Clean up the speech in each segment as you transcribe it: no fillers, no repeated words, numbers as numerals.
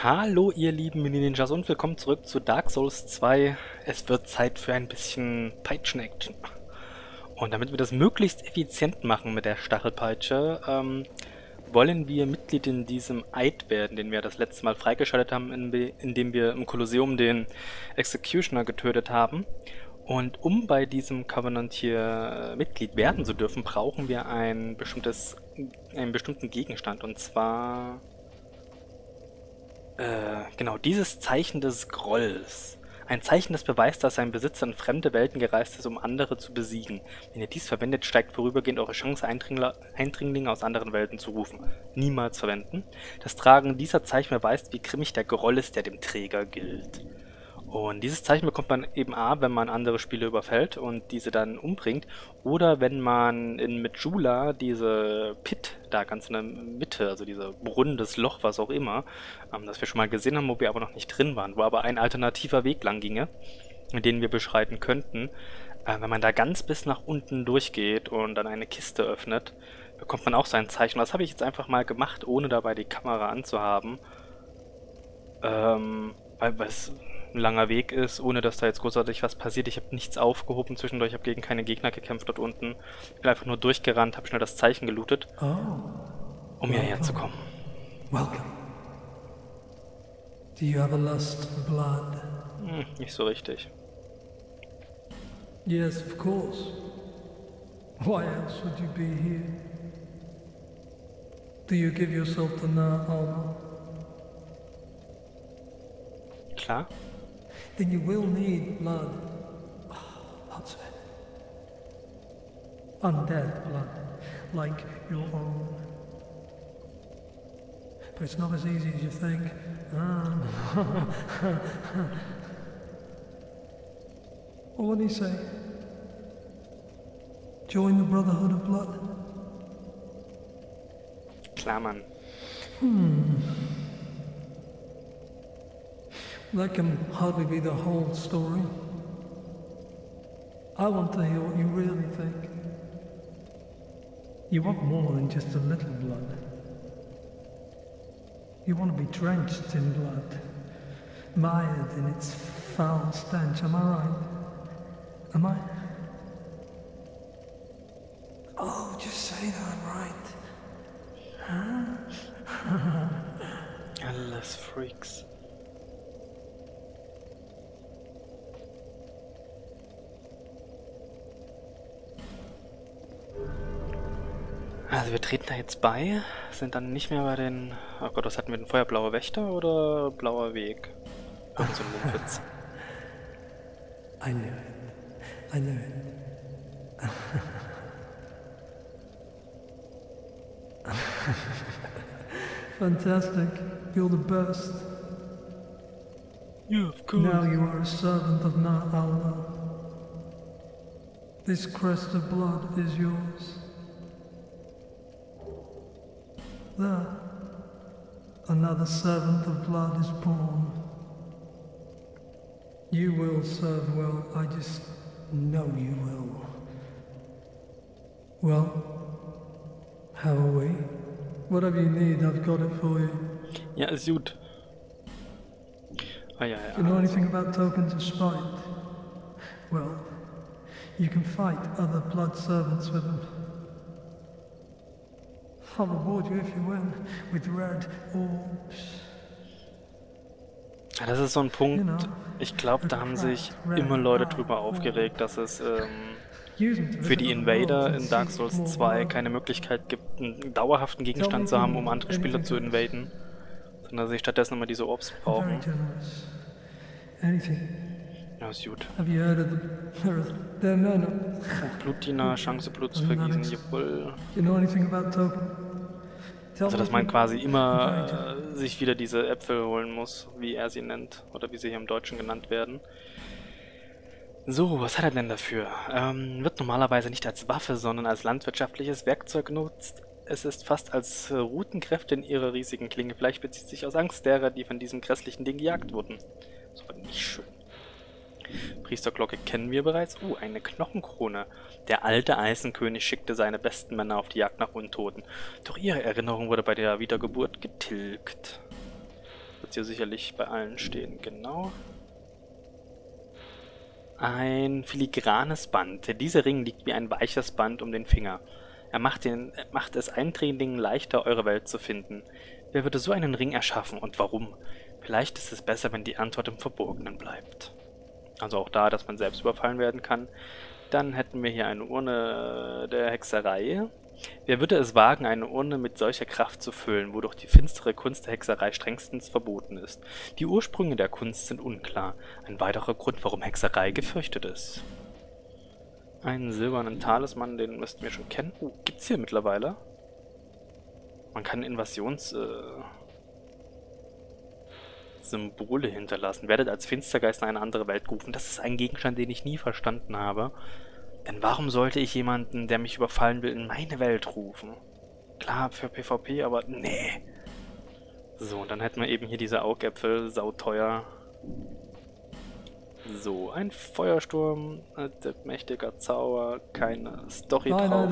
Hallo ihr lieben Mini-Ninjas und willkommen zurück zu Dark Souls 2. Es wird Zeit für ein bisschen Peitschen-Action. Und damit wir das möglichst effizient machen mit der Stachelpeitsche, wollen wir Mitglied in diesem Eid werden, den wir das letzte Mal freigeschaltet haben, indem wir im Kolosseum den Executioner getötet haben. Und um bei diesem Covenant hier Mitglied werden zu dürfen, brauchen wir einen bestimmten Gegenstand. Und zwar genau, dieses Zeichen des Grolls. Ein Zeichen, das beweist, dass sein Besitzer in fremde Welten gereist ist, um andere zu besiegen. Wenn ihr dies verwendet, steigt vorübergehend eure Chance, Eindringlinge aus anderen Welten zu rufen. Niemals verwenden. Das Tragen dieser Zeichen beweist, wie grimmig der Groll ist, der dem Träger gilt. Und dieses Zeichen bekommt man eben A, wenn man andere Spieler überfällt und diese dann umbringt, oder wenn man in Majula diese Pit da ganz in der Mitte, also diese Brunnen, das Loch, was auch immer, das wir schon mal gesehen haben, wo wir aber noch nicht drin waren, wo aber ein alternativer Weg lang ginge, den wir beschreiten könnten. Wenn man da ganz bis nach unten durchgeht und dann eine Kiste öffnet, bekommt man auch sein Zeichen. Das habe ich jetzt einfach mal gemacht, ohne dabei die Kamera anzuhaben. Weil es ein langer Weg ist, ohne dass da jetzt großartig was passiert. Ich habe nichts aufgehoben zwischendurch, ich habe gegen keine Gegner gekämpft dort unten. Ich bin einfach nur durchgerannt, habe schnell das Zeichen gelootet, um hierher zu kommen. Welcome. Do you have a lust for blood? Nicht so richtig. Yes, of course. Why else would you be here? Do you give yourself the armor? Klar. Then you will need blood. Lots of it. Undead blood, like your own. But it's not as easy as you think. Well, what do you say? Join the Brotherhood of Blood? Klar, Mann. That can hardly be the whole story. I want to hear what you really think. You want more than just a little blood. You want to be drenched in blood, mired in its foul stench. Am I right? Am I? Oh, just say that I'm right. Alles Freaks. Also wir treten da jetzt bei, sind dann nicht mehr bei den... Oh Gott, was hatten wir denn vorher? Blauer Wächter oder Blauer Weg? Irgend so ein Mumpitz. I knew it. I knew it. Fantastic. You're the best. Yeah, of course. Now you are a servant of Na'alma. This crest of blood is yours. There, another servant of blood is born. You will serve well, I just know you will. Well, how are we? Whatever you need, I've got it for you. Ja, ist gut. Ah ja, Do you know ja. anything about tokens of spite? Well, you can fight other blood servants with them. I'll reward you if you win with red orbs. Das ist so ein Punkt, ich glaube, da haben sich immer Leute drüber aufgeregt, dass es für die Invader in Dark Souls 2 keine Möglichkeit gibt, einen dauerhaften Gegenstand zu haben, um andere Spieler zu invaden, sondern dass sie stattdessen immer diese Orbs Very brauchen. generous. Anything. Ja, ist gut. Have you heard of them? They're men. Blutdiener, Chance Blut zu vergießen, jawohl. Do you know anything about token? Tell Also, dass me man if you- quasi immer sich wieder diese Äpfel holen muss, wie er sie nennt, oder wie sie hier im Deutschen genannt werden. So, was hat er denn dafür? Wird normalerweise nicht als Waffe, sondern als landwirtschaftliches Werkzeug genutzt. Es ist fast als Rutenkräfte in ihrer riesigen Klinge. Vielleicht bezieht sich aus Angst derer, die von diesem grässlichen Ding gejagt wurden. Das war nicht schön. Priesterglocke kennen wir bereits. Eine Knochenkrone. Der alte Eisenkönig schickte seine besten Männer auf die Jagd nach Untoten. Doch ihre Erinnerung wurde bei der Wiedergeburt getilgt. hier sicherlich bei allen stehen. Genau. Ein filigranes Band. Dieser Ring liegt wie ein weiches Band um den Finger. Er macht es Eindringlingen leichter, eure Welt zu finden. Wer würde so einen Ring erschaffen und warum? Vielleicht ist es besser, wenn die Antwort im Verborgenen bleibt. Also auch da, dass man selbst überfallen werden kann. Dann hätten wir hier eine Urne der Hexerei. Wer würde es wagen, eine Urne mit solcher Kraft zu füllen, wodurch die finstere Kunst der Hexerei strengstens verboten ist? Die Ursprünge der Kunst sind unklar. Ein weiterer Grund, warum Hexerei gefürchtet ist. Einen silbernen Talisman, den müssten wir schon kennen. Gibt's hier mittlerweile? Man kann Symbole hinterlassen. Werdet als Finstergeist in eine andere Welt gerufen. Das ist ein Gegenstand, den ich nie verstanden habe. Denn warum sollte ich jemanden, der mich überfallen will, in meine Welt rufen? Klar, für PvP, aber nee. So, und dann hätten wir eben hier diese Augäpfel, sauteuer. So, ein Feuersturm, mächtiger Zauber, keine Story drauf.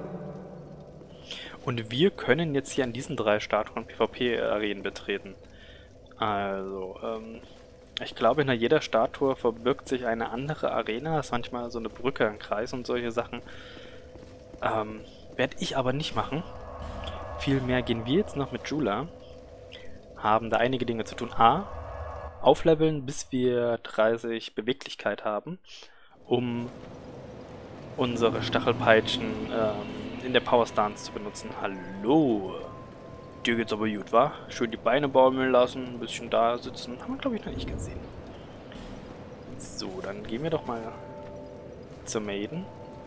Und wir können jetzt hier an diesen 3 Statuen PvP-Arenen betreten. Also, ich glaube, hinter jeder Statue verbirgt sich eine andere Arena. Das ist manchmal so eine Brücke, ein Kreis und solche Sachen. Werde ich aber nicht machen. Vielmehr gehen wir jetzt noch mit Jula. Haben da einige Dinge zu tun. A. Aufleveln, bis wir 30 Beweglichkeit haben, um unsere Stachelpeitschen in der Power Stance zu benutzen. Hallo! Dir geht's aber gut, wa? Schön die Beine baumeln lassen, ein bisschen da sitzen. Haben wir, glaube ich, noch nicht gesehen. So, dann gehen wir doch mal zur Maiden.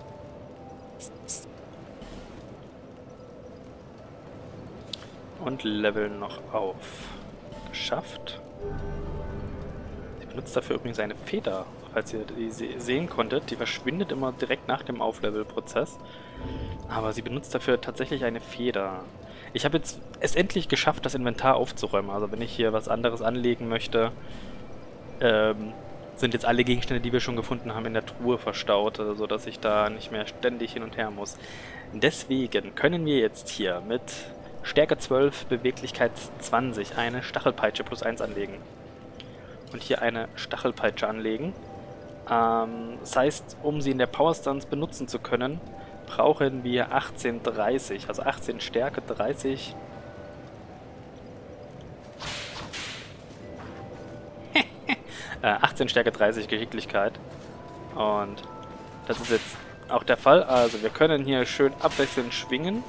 Und leveln noch auf. Geschafft. Sie benutzt dafür übrigens eine Feder, falls ihr die sehen konntet. Die verschwindet immer direkt nach dem Auflevel-Prozess. Aber sie benutzt dafür tatsächlich eine Feder. Ich habe jetzt es endlich geschafft, das Inventar aufzuräumen. Also wenn ich hier was anderes anlegen möchte, sind jetzt alle Gegenstände, die wir schon gefunden haben, in der Truhe verstaut, sodass ich da nicht mehr ständig hin und her muss. Deswegen können wir jetzt hier mit Stärke 12, Beweglichkeit 20 eine Stachelpeitsche +1 anlegen. Und hier eine Stachelpeitsche anlegen. Das heißt, um sie in der Power Stance benutzen zu können, brauchen wir 1830, also 18 Stärke, 30. 18 Stärke, 30 Geschicklichkeit. Und das ist jetzt auch der Fall. Also wir können hier schön abwechselnd schwingen.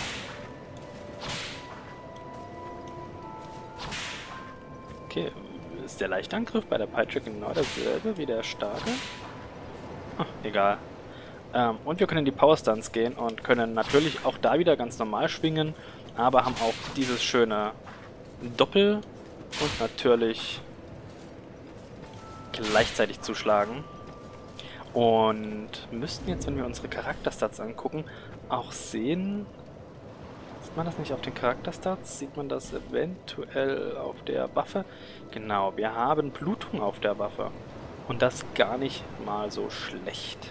Okay, ist der leichte Angriff bei der Peitsche genau dasselbe wie der starke? Egal. Und wir können in die Power Stance gehen und können natürlich auch da wieder ganz normal schwingen, aber haben auch dieses schöne Doppel und natürlich gleichzeitig zuschlagen. Und müssten jetzt, wenn wir unsere Charakterstats angucken, auch sehen... Sieht man das nicht auf den Charakterstats? Sieht man das eventuell auf der Waffe? Genau, wir haben Blutung auf der Waffe. Und das gar nicht mal so schlecht.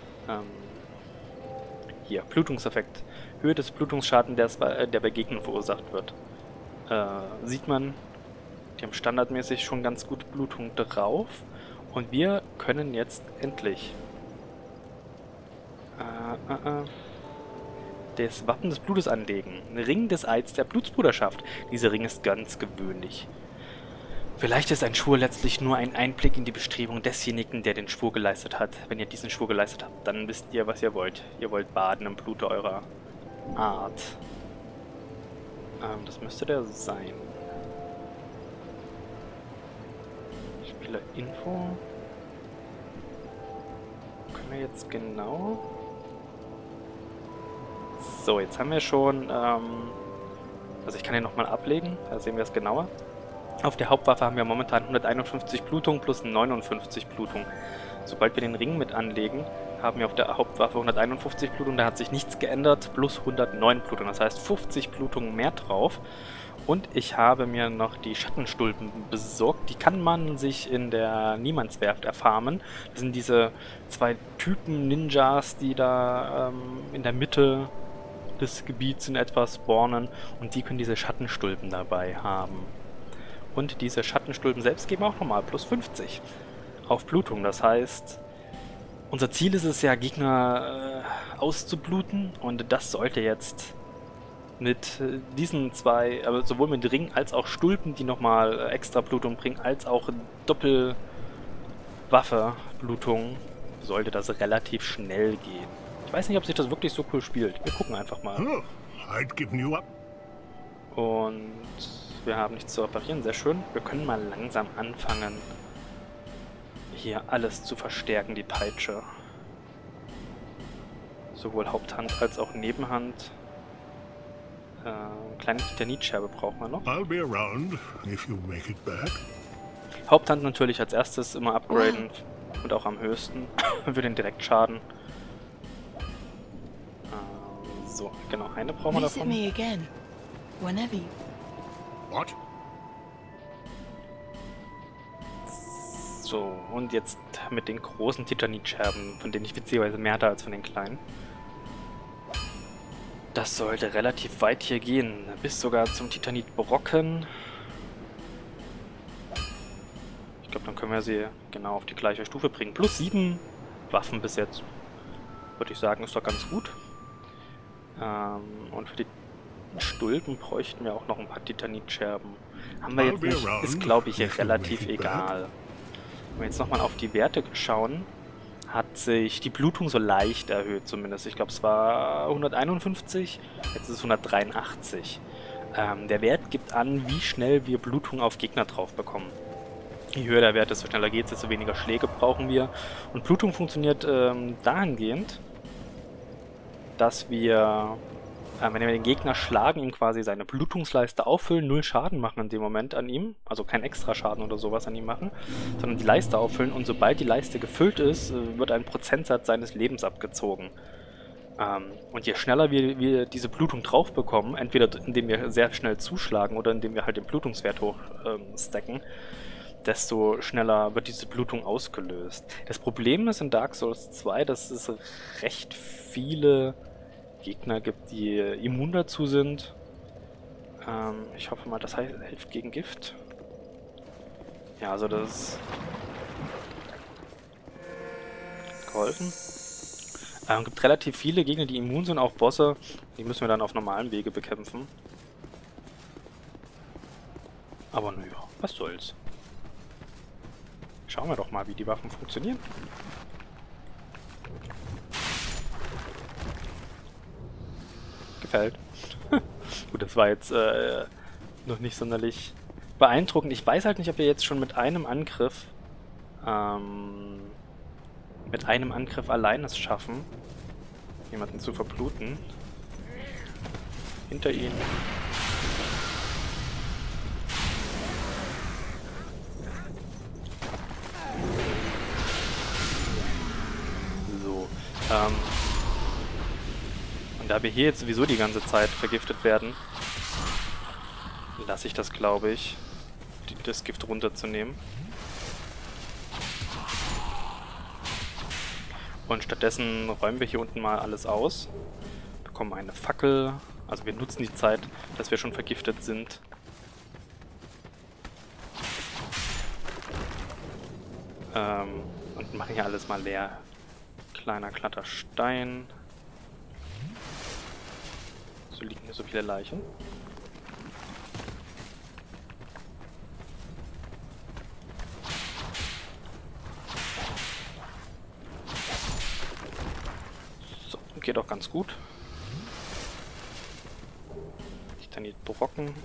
Hier, Blutungseffekt. Höhe des Blutungsschadens, der bei Gegnern verursacht wird. Sieht man, die haben standardmäßig schon ganz gut Blutung drauf. Und wir können jetzt endlich das Wappen des Blutes anlegen. Ring des Eids der Blutsbruderschaft. Dieser Ring ist ganz gewöhnlich. Vielleicht ist ein Schwur letztlich nur ein Einblick in die Bestrebung desjenigen, der den Schwur geleistet hat. Wenn ihr diesen Schwur geleistet habt, dann wisst ihr, was ihr wollt. Ihr wollt baden im Blute eurer Art. Das müsste der sein. Spielerinfo. Können wir jetzt genau... So, jetzt haben wir schon... also ich kann hier nochmal ablegen, da sehen wir es genauer. Auf der Hauptwaffe haben wir momentan 151 Blutung plus 59 Blutung. Sobald wir den Ring mit anlegen, haben wir auf der Hauptwaffe 151 Blutung, da hat sich nichts geändert, plus 109 Blutung. Das heißt 50 Blutung mehr drauf. Und ich habe mir noch die Schattenstulpen besorgt. Die kann man sich in der Niemandswerft erfarmen. Das sind diese 2 Typen Ninjas, die da in der Mitte des Gebiets in etwa spawnen. Und die können diese Schattenstulpen dabei haben. Und diese Schattenstulpen selbst geben auch nochmal plus 50 auf Blutung. Das heißt, unser Ziel ist es ja, Gegner auszubluten. Und das sollte jetzt mit diesen zwei, aber sowohl mit Ring als auch Stulpen, die nochmal extra Blutung bringen, als auch Doppelwaffe Blutung, sollte das relativ schnell gehen. Ich weiß nicht, ob sich das wirklich so cool spielt. Wir gucken einfach mal. Oh, I'd given you up. Und wir haben nichts zu reparieren, sehr schön. Wir können mal langsam anfangen, hier alles zu verstärken, die Peitsche. Sowohl Haupthand als auch Nebenhand. Kleine Titanitscherbe brauchen wir noch. I'll be around if you make it back. Haupthand natürlich als erstes immer upgraden und auch am höchsten für den Direktschaden. So, genau, eine brauchen wir davon. What? So, und jetzt mit den großen Titanitscherben, von denen ich witzigerweise mehr hatte als von den kleinen. Das sollte relativ weit hier gehen, bis sogar zum Titanitbrocken. Ich glaube, dann können wir sie genau auf die gleiche Stufe bringen. Plus 7 Waffen bis jetzt, würde ich sagen, ist doch ganz gut. Und für die Stulpen bräuchten wir auch noch ein paar Titanitscherben. Haben wir jetzt nicht, ist glaube ich relativ egal. Wenn wir jetzt nochmal auf die Werte schauen, hat sich die Blutung so leicht erhöht zumindest. Ich glaube, es war 151, jetzt ist es 183. Der Wert gibt an, wie schnell wir Blutung auf Gegner drauf bekommen. Je höher der Wert, desto schneller geht es, desto weniger Schläge brauchen wir. Und Blutung funktioniert dahingehend, dass wir, wenn wir den Gegner schlagen, ihm quasi seine Blutungsleiste auffüllen, 0 Schaden machen in dem Moment an ihm, also kein extra Schaden oder sowas an ihm machen, sondern die Leiste auffüllen und sobald die Leiste gefüllt ist, wird ein Prozentsatz seines Lebens abgezogen. Und je schneller wir diese Blutung drauf bekommen, entweder indem wir sehr schnell zuschlagen oder indem wir halt den Blutungswert hoch stacken, desto schneller wird diese Blutung ausgelöst. Das Problem ist in Dark Souls 2, dass es recht viele Gegner gibt, die immun dazu sind. Ich hoffe mal, das hilft gegen Gift. Ja, also das ist geholfen. Es gibt relativ viele Gegner, die immun sind, auch Bosse. Die müssen wir dann auf normalem Wege bekämpfen. Aber naja, was soll's. Schauen wir doch mal, wie die Waffen funktionieren. Gefällt. Gut, das war jetzt noch nicht sonderlich beeindruckend. Ich weiß halt nicht, ob wir jetzt schon mit einem Angriff allein es schaffen, jemanden zu verbluten. Hinter ihnen. So. Und da wir hier jetzt sowieso die ganze Zeit vergiftet werden, lasse ich das, glaube ich, das Gift runterzunehmen. Und stattdessen räumen wir hier unten mal alles aus. Bekommen eine Fackel. Also wir nutzen die Zeit, dass wir schon vergiftet sind. Und machen hier alles mal leer. Kleiner glatter Stein. So liegen hier so viele Leichen. So, geht auch ganz gut. Titanitbrocken.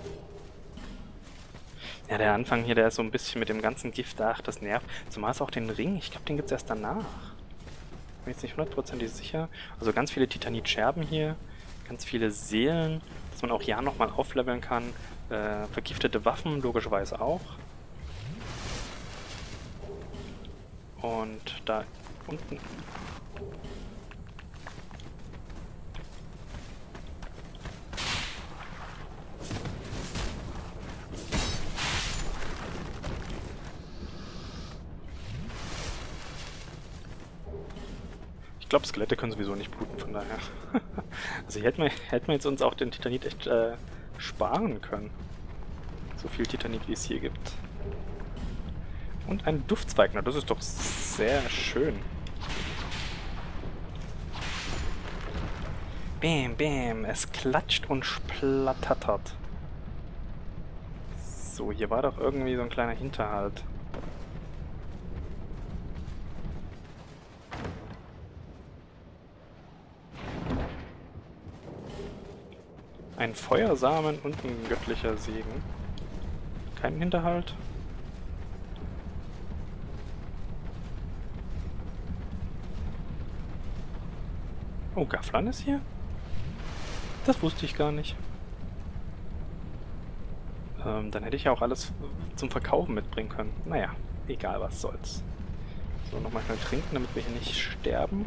Ja, der Anfang hier, der ist so ein bisschen mit dem ganzen Gift, ach, das nervt. Zumal es auch den Ring, ich glaube, den gibt es erst danach. Bin jetzt nicht hundertprozentig sicher. Also ganz viele Titanitscherben hier, ganz viele Seelen, dass man auch ja nochmal aufleveln kann. Vergiftete Waffen, logischerweise auch. Und da unten... Ich glaube, Skelette können sowieso nicht bluten, von daher. Also hier hätten wir jetzt uns auch den Titanit echt sparen können. So viel Titanit, wie es hier gibt. Und ein Duftzweig, na das ist doch sehr schön. Bam, bam, es klatscht und splattert. So, hier war doch irgendwie so ein kleiner Hinterhalt. Ein Feuersamen und ein göttlicher Segen. Kein Hinterhalt. Oh, Gaflan ist hier? Das wusste ich gar nicht. Dann hätte ich ja auch alles zum Verkaufen mitbringen können. Naja, egal, was soll's. So, nochmal schnell trinken, damit wir hier nicht sterben.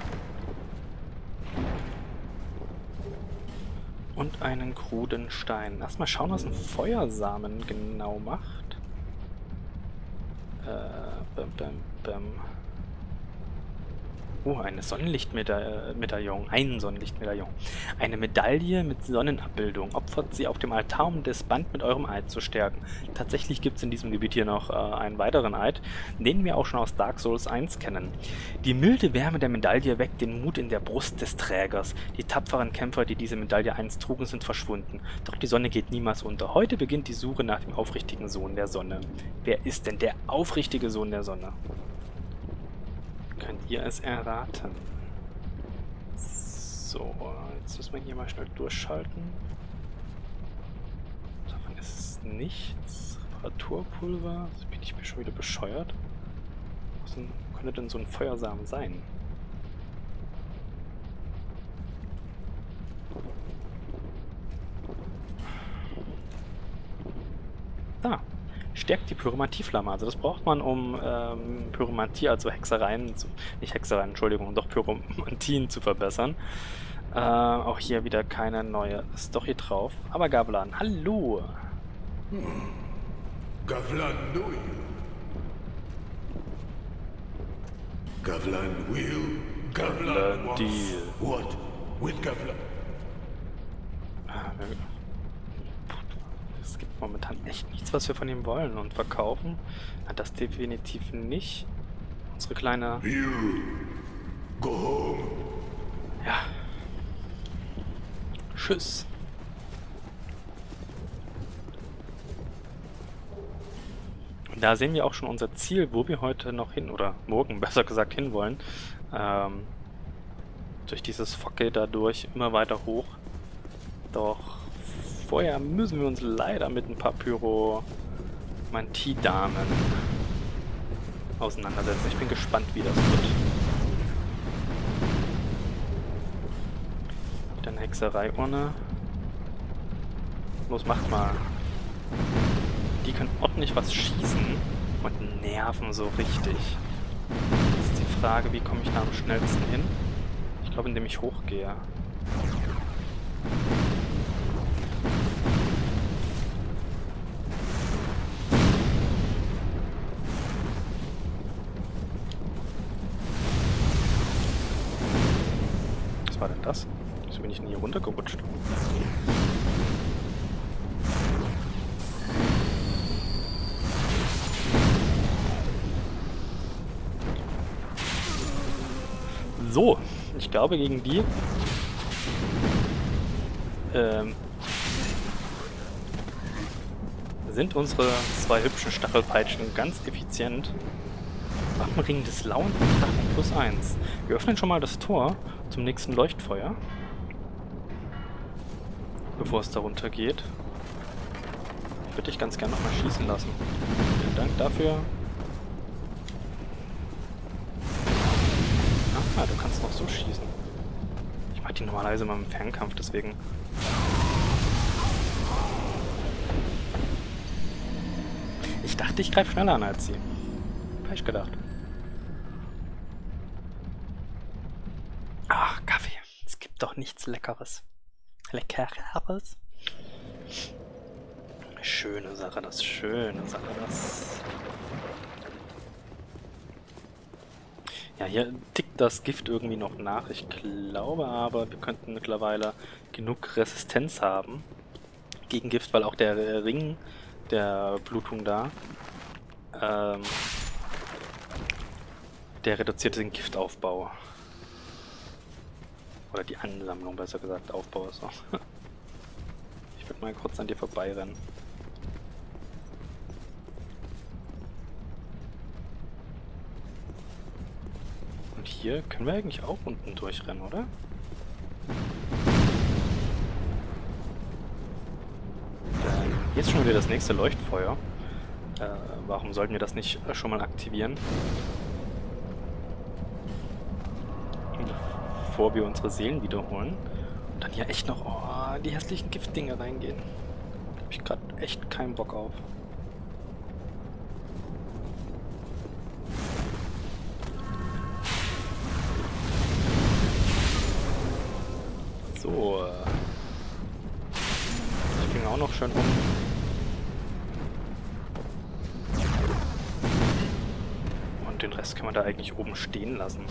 Und einen kruden Stein. Erstmal schauen, was ein Feuersamen genau macht. Eine Sonnenlichtmedaillon. Ein Sonnenlichtmedaillon. Eine Medaille mit Sonnenabbildung. Opfert sie auf dem Altar, um das Band mit eurem Eid zu stärken. Tatsächlich gibt es in diesem Gebiet hier noch einen weiteren Eid, den wir auch schon aus Dark Souls 1 kennen. Die milde Wärme der Medaille weckt den Mut in der Brust des Trägers. Die tapferen Kämpfer, die diese Medaille einst trugen, sind verschwunden. Doch die Sonne geht niemals unter. Heute beginnt die Suche nach dem aufrichtigen Sohn der Sonne. Wer ist denn der aufrichtige Sohn der Sonne? Könnt ihr es erraten? So, jetzt müssen wir hier mal schnell durchschalten. Davon ist es nichts. Reparaturpulver. Jetzt bin ich mir schon wieder bescheuert. Was könnte denn so ein Feuersamen sein? Da. Stärkt die Pyromantieflamme. Also das braucht man, um Pyromantie, also Hexereien, nicht Hexereien, Entschuldigung, doch Pyromantien zu verbessern. Auch hier wieder keine neue Story drauf. Aber Gavlan, hallo! Gavlan Nuil. Gavlan will. Gavlan wants. Deal. What with Gavlan? Es gibt momentan echt nichts, was wir von ihm wollen und verkaufen. Hat das definitiv nicht. Unsere kleine... You go home. Ja. Tschüss. Da sehen wir auch schon unser Ziel, wo wir heute noch hin, oder morgen besser gesagt hinwollen. Durch dieses Fackel dadurch immer weiter hoch. Doch vorher müssen wir uns leider mit ein paar Pyromantie-Damen auseinandersetzen. Ich bin gespannt, wie das wird. Wieder eine Hexerei-Urne. Los, macht mal. Die können ordentlich was schießen und nerven so richtig. Jetzt ist die Frage, wie komme ich da am schnellsten hin? Ich glaube, indem ich hochgehe. Was war denn das? Wieso bin ich denn hier runtergerutscht? So, ich glaube gegen die sind unsere zwei hübschen Stachelpeitschen ganz effizient. Wappenring des Lauen Drachen +1. Wir öffnen schon mal das Tor zum nächsten Leuchtfeuer, bevor es darunter geht. Ich würde dich ganz gerne nochmal schießen lassen. Vielen Dank dafür. Ah, du kannst noch so schießen. Ich mag die normalerweise immer im Fernkampf, deswegen... Ich dachte, ich greife schneller an als sie. Falsch gedacht. Ach, Kaffee. Es gibt doch nichts Leckeres. Leckeres? Schöne Sache, das. Schöne Sache, das. Ja, hier tickt das Gift irgendwie noch nach. Ich glaube aber, wir könnten mittlerweile genug Resistenz haben gegen Gift, weil auch der Ring der Blutung da. Der reduziert den Giftaufbau. Oder die Ansammlung, besser gesagt. Aufbau ist auch. Ich würde mal kurz an dir vorbeirennen. Und hier können wir eigentlich auch unten durchrennen, oder? Hier ist schon wieder das nächste Leuchtfeuer. Warum sollten wir das nicht schon mal aktivieren? Bevor wir unsere Seelen wiederholen. Und dann hier echt noch die hässlichen Giftdinge reingehen. Da habe ich gerade echt keinen Bock auf. So. Ich ging auch noch schön um. Und den Rest können wir da eigentlich oben stehen lassen.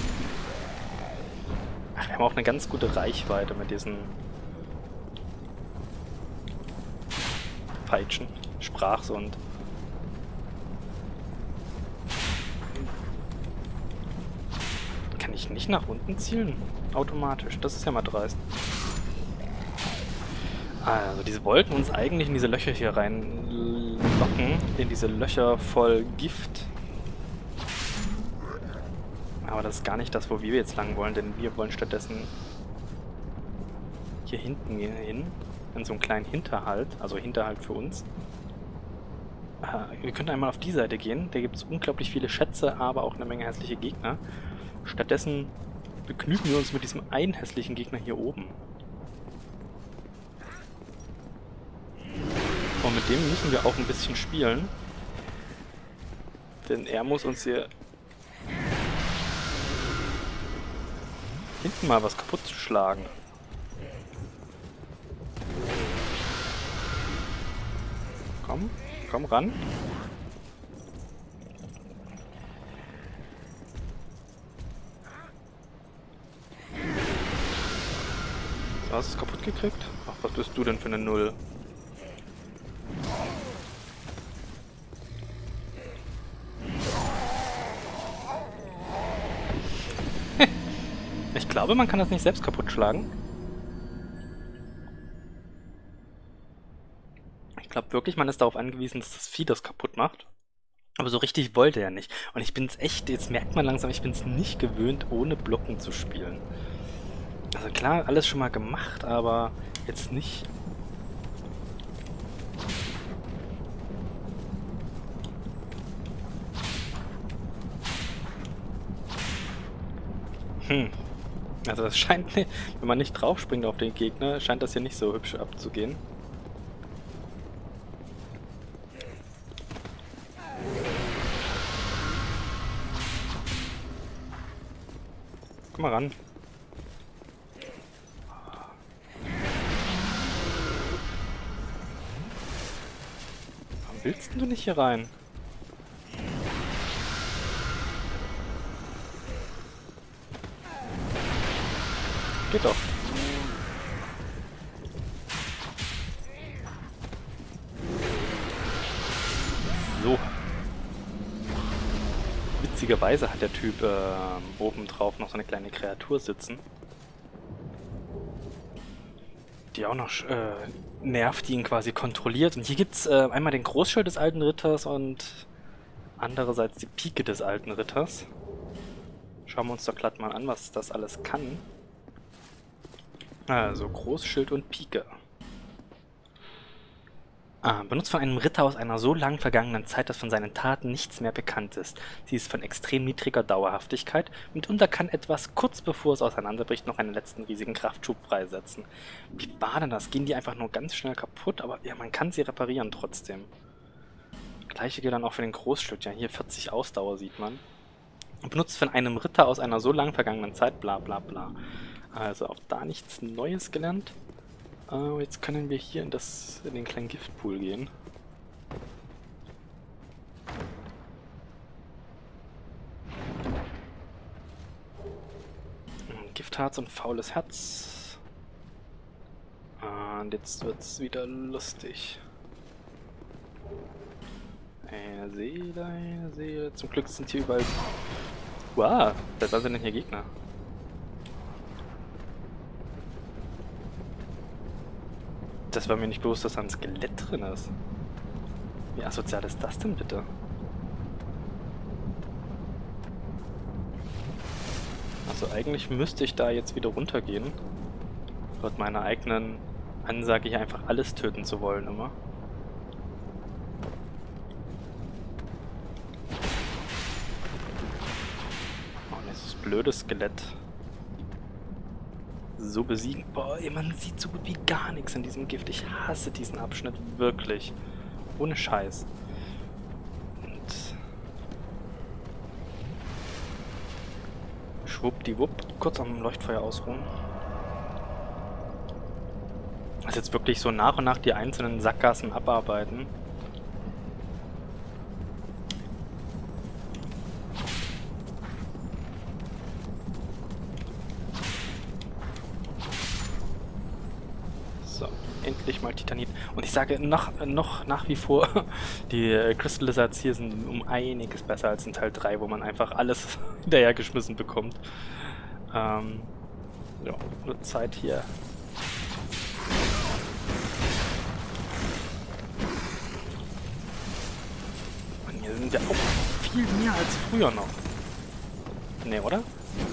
Ach, wir haben auch eine ganz gute Reichweite mit diesen Peitschen, Sprachs und kann ich nicht nach unten zielen? Automatisch, das ist ja mal dreist. Also diese wollten uns eigentlich in diese Löcher hier reinlocken, in diese Löcher voll Gift. Aber das ist gar nicht das, wo wir jetzt lang wollen, denn wir wollen stattdessen hier hinten hin, in so einen kleinen Hinterhalt, also Hinterhalt für uns. Wir können einmal auf die Seite gehen, da gibt es unglaublich viele Schätze, aber auch eine Menge hässliche Gegner. Stattdessen begnügen wir uns mit diesem einen hässlichen Gegner hier oben. Und mit dem müssen wir auch ein bisschen spielen, denn er muss uns hier hinten mal was kaputt schlagen. Komm, komm ran. So, hast du es kaputt gekriegt? Ach, was bist du denn für eine Null? Ich glaube, man kann das nicht selbst kaputt schlagen. Ich glaube wirklich, man ist darauf angewiesen, dass das Vieh das kaputt macht. Aber so richtig wollte er nicht. Und ich bin es echt, jetzt merkt man langsam, ich bin es nicht gewöhnt, ohne Blocken zu spielen. Also klar, alles schon mal gemacht, aber jetzt nicht. Also das scheint, wenn man nicht draufspringt auf den Gegner, scheint das hier nicht so hübsch abzugehen. Komm mal ran. Warum willst du nicht hier rein? Geht doch. So. Witzigerweise hat der Typ oben drauf noch so eine kleine Kreatur sitzen. Die auch noch nervt, die ihn quasi kontrolliert. Und hier gibt es einmal den Großschild des alten Ritters und andererseits die Pike des alten Ritters. Schauen wir uns doch glatt mal an, was das alles kann. Also Großschild und Pike. Benutzt von einem Ritter aus einer so lang vergangenen Zeit, dass von seinen Taten nichts mehr bekannt ist. Sie ist von extrem niedriger Dauerhaftigkeit. Mitunter kann etwas, kurz bevor es auseinanderbricht, noch einen letzten riesigen Kraftschub freisetzen. Wie war denn das? Gehen die einfach nur ganz schnell kaputt? Aber ja, man kann sie reparieren trotzdem. Gleiche gilt dann auch für den Großschild. Ja, hier 40 Ausdauer sieht man. Benutzt von einem Ritter aus einer so lang vergangenen Zeit, bla bla bla. Also auch da nichts Neues gelernt. Jetzt können wir hier in den kleinen Giftpool gehen. Giftharz und faules Herz. Und jetzt wird's wieder lustig. Eine Seele, eine Seele. Zum Glück sind hier überall... Wow, seit wann sind denn hier Gegner? Das war mir nicht bewusst, dass da ein Skelett drin ist. Wie asozial ist das denn bitte? Also eigentlich müsste ich da jetzt wieder runtergehen. Laut meiner eigenen Ansage hier einfach alles töten zu wollen immer. Oh, dieses blöde Skelett so besiegen. Boah, ey, man sieht so gut wie gar nichts in diesem Gift. Ich hasse diesen Abschnitt wirklich. Ohne Scheiß. Und schwuppdiwupp, kurz am Leuchtfeuer ausruhen. Also jetzt wirklich so nach und nach die einzelnen Sackgassen abarbeiten. So, endlich mal Titanit. Und ich sage noch nach wie vor, die Crystal Lizards hier sind um einiges besser als in Teil 3, wo man einfach alles hinterhergeschmissen bekommt. Ja, nur Zeit hier. Und hier sind ja auch viel mehr als früher noch. Ne, oder?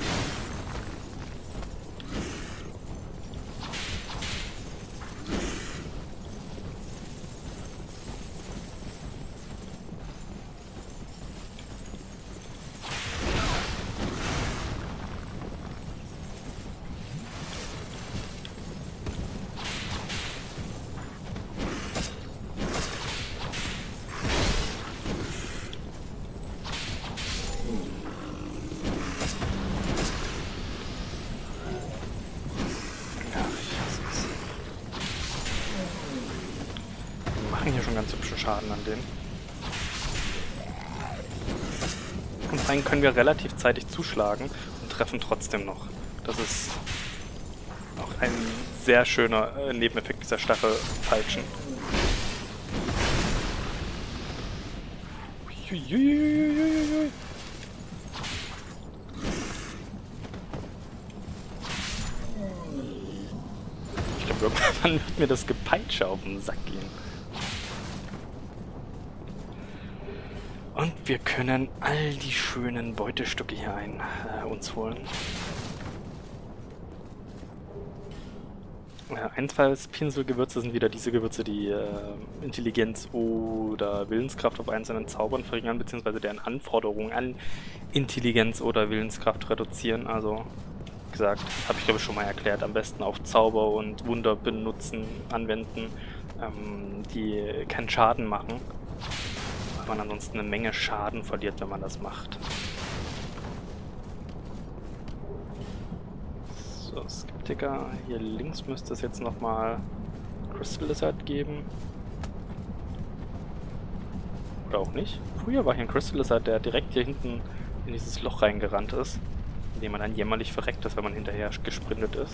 Hier schon ganz hübschen Schaden an denen. Und rein können wir relativ zeitig zuschlagen und treffen trotzdem noch. Das ist auch ein sehr schöner Nebeneffekt dieser Stachelpeitschen. Uiuiuiuiui. Ich glaube, irgendwann wird mir das Gepeitsche auf den Sack gehen. Und wir können all die schönen Beutestücke hier uns holen. Einfallspinselgewürze sind wieder diese Gewürze, die Intelligenz oder Willenskraft auf einzelnen Zaubern verringern, beziehungsweise deren Anforderungen an Intelligenz oder Willenskraft reduzieren. Also, wie gesagt, habe ich glaube ich schon mal erklärt, am besten auf Zauber und Wunder benutzen, anwenden, die keinen Schaden machen. Man ansonsten eine Menge Schaden verliert, wenn man das macht. So, Skeptiker. Hier links müsste es jetzt nochmal Crystal Lizard geben. Oder auch nicht. Früher war hier ein Crystal Lizard, der direkt hier hinten in dieses Loch reingerannt ist, in dem man dann jämmerlich verreckt ist, wenn man hinterher gesprintet ist.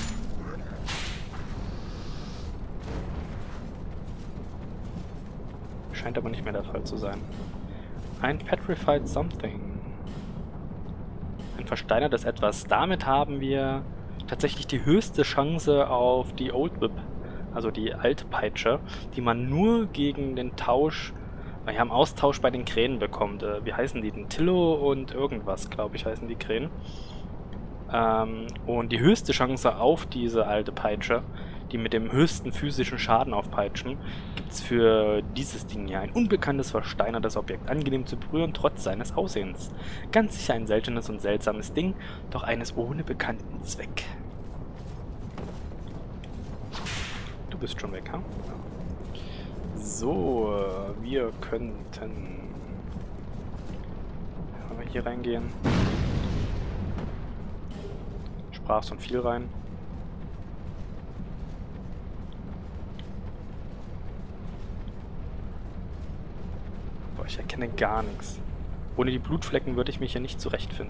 Scheint aber nicht mehr der Fall zu sein. Ein Petrified Something. Ein versteinertes Etwas. Damit haben wir tatsächlich die höchste Chance auf die Old Whip, also die alte Peitsche, die man nur gegen den Tausch, naja, im Austausch bei den Krähen bekommt. Wie heißen die denn? Tillo und irgendwas, glaube ich, heißen die Krähen. Und die höchste Chance auf diese alte Peitsche, die mit dem höchsten physischen Schaden aufpeitschen, gibt es für dieses Ding hier. Ein unbekanntes, versteinertes Objekt, angenehm zu berühren, trotz seines Aussehens. Ganz sicher ein seltenes und seltsames Ding, doch eines ohne bekannten Zweck. Du bist schon weg, ha? So, wir könnten... Wollen wir hier reingehen? Sprachst von viel rein. Ich erkenne gar nichts. Ohne die Blutflecken würde ich mich hier nicht zurechtfinden.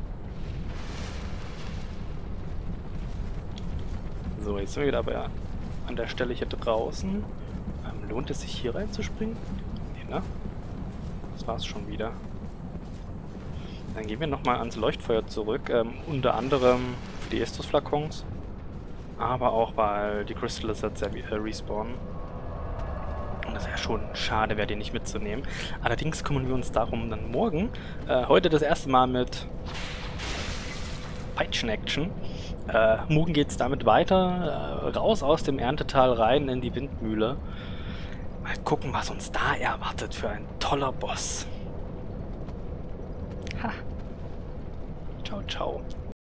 So, jetzt sind wir wieder aber an der Stelle hier draußen. Lohnt es sich hier reinzuspringen? Nee, ne? Das war's schon wieder. Dann gehen wir nochmal ans Leuchtfeuer zurück. Unter anderem für die Estus-Flakons. Aber auch, weil die Crystal Lizards respawnen. Und das wäre schon schade, wäre die nicht mitzunehmen. Allerdings kümmern wir uns darum dann morgen. Heute das erste Mal mit Peitschen-Action. Morgen geht es damit weiter. Raus aus dem Erntetal, rein in die Windmühle. Mal gucken, was uns da erwartet für ein toller Boss. Ha. Ciao, ciao.